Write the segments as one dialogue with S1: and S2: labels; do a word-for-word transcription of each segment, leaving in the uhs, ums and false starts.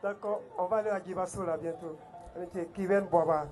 S1: D'accord, on va aller à Guibasso là bientôt. Avec Kiven Boaba.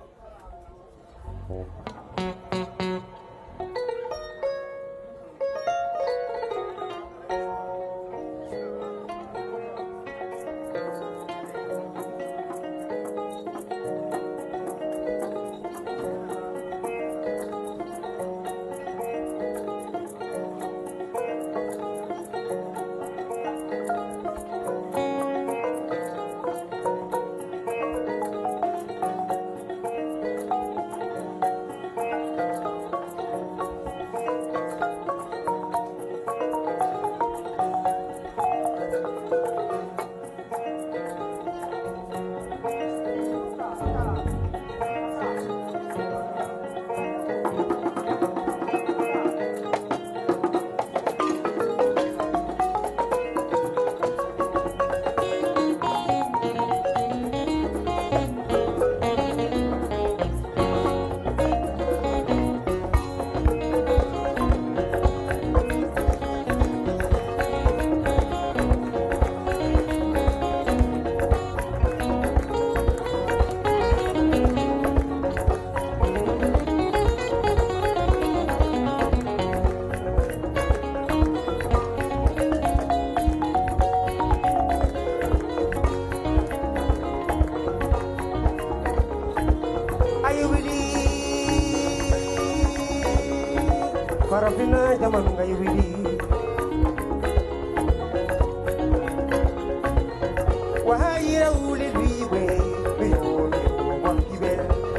S1: Farafina jaman ngai wili wahayira ule liwe biyo wakibe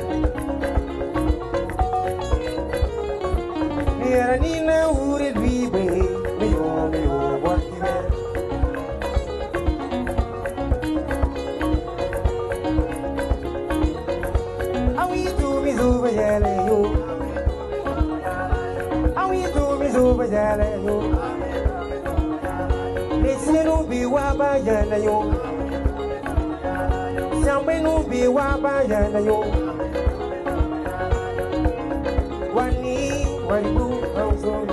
S1: nira nina ule liwe biyo biyo wakibe awi tu mizuba yale yo Bajala yo, listen no be wa bajala yo, Sambe no be wa bajala yo, Wani walibu hanzolo,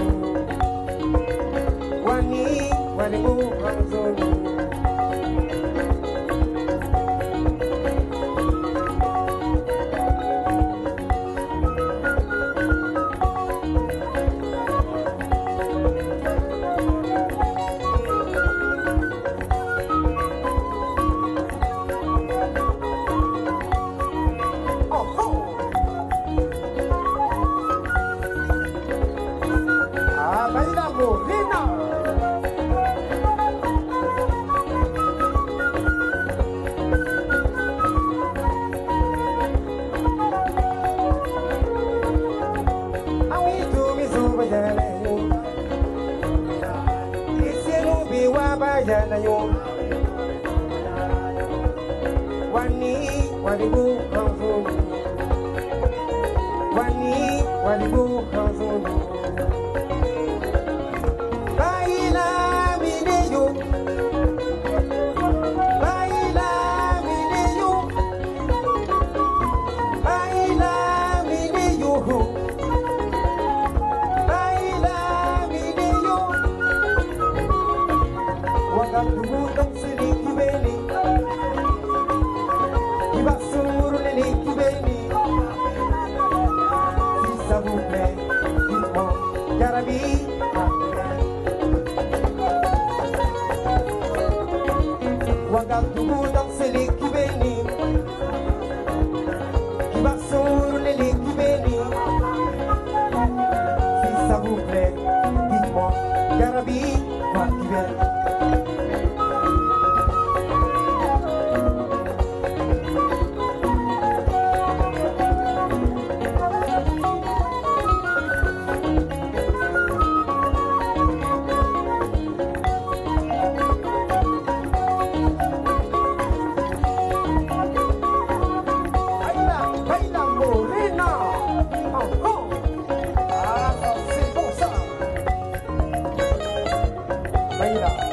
S1: Wani walibu hanzolo. Wani walibu hanzulu, Wani walibu hanzulu. Baila mineyo, baila mineyo, baila mineyo, baila mineyo. Wakati muda msiliki beni. Basuru le likibeni, si ça vous plaît, dites-moi, Yarabi, Wagatugu danse likibeni, Basuru le likibeni, si ça vous plaît, dites-moi, Yarabi, Wakibeni. Mira.